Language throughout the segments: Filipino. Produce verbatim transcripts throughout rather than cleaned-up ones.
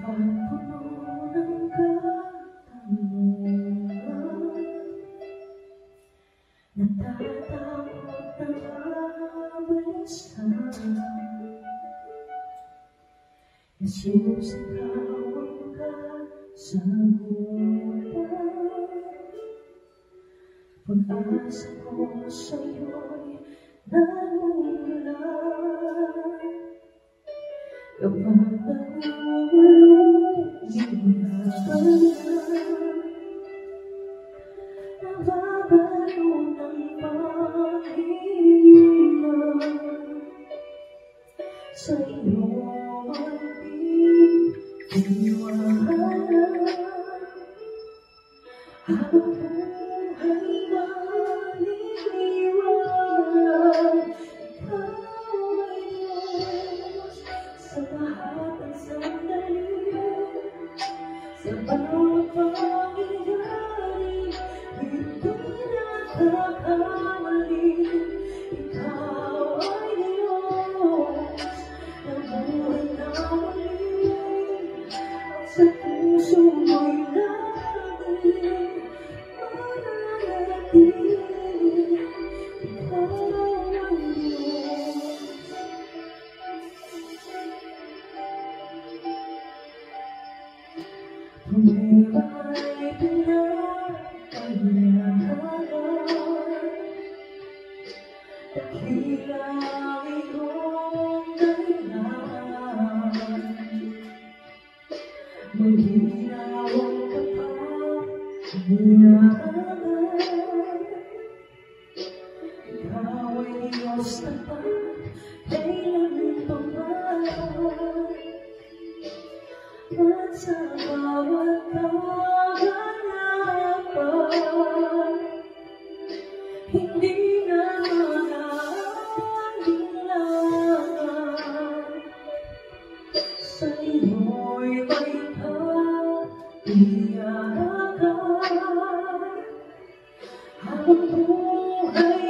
Napapuno ng katanungan, natatakot na mabalisan. Jesus, ikaw ang kasagutan. Pag-asa ko sa'yo'y nanulan. Kapag nagulong hinapan na, nababalo ng panghihingan. Sa iyong pag-iwanan, habang buhay maliliwanag. Ikaw ay Diyos sa lahat ng sandali, sa bawat pangyayari, hindi nagkakamali. Ikaw ay Diyos na buhay na muli, at sa puso mo'y laging mananatili. Ikaw ang Diyos. Problema ay pinapahirapan, dakila ang iyong dahilan. Malinaw ang kapangyarihan. Ikaw ay Diyos tapat, kailanman. At sa bawat kaganapan, hindi na mag-aalinlangan. Sa iyo'y may katiyakan, habang buhay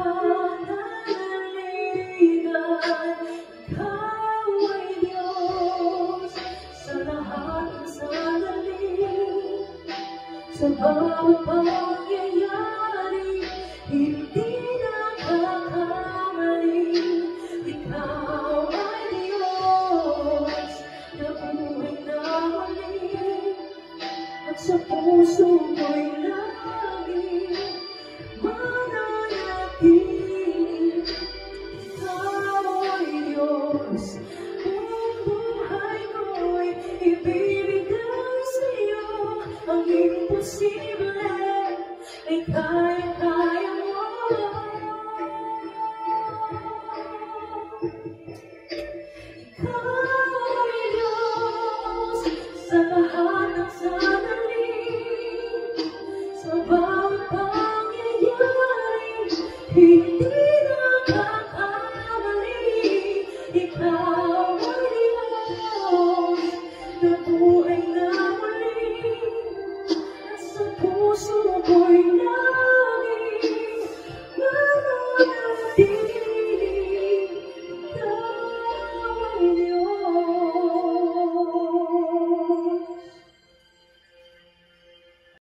pananaligan. Ikaw ay Diyos sa lahat ng sandali, sa bawat pangyayari, hindi nagkakamali. Ikaw ay Diyos na buhay na muli, at sa puso mo'y laging mananatili. Ikaw ay Diyos, buong buhay ko'y ibibigay sa'yo. Ang imposible